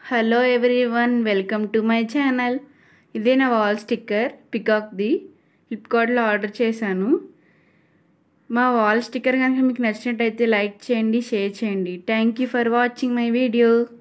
Hello everyone, welcome to my channel. ఇదే నా wall sticker పికాక్ది. ఫ్లిప్కార్ట్లో ఆర్డర్ చేశాను. మా వాల్ స్టిక్కర్ కనుక మీకు నచ్చినట్టయితే లైక్ చేయండి, షేర్ చేయండి. Thank you for watching my video.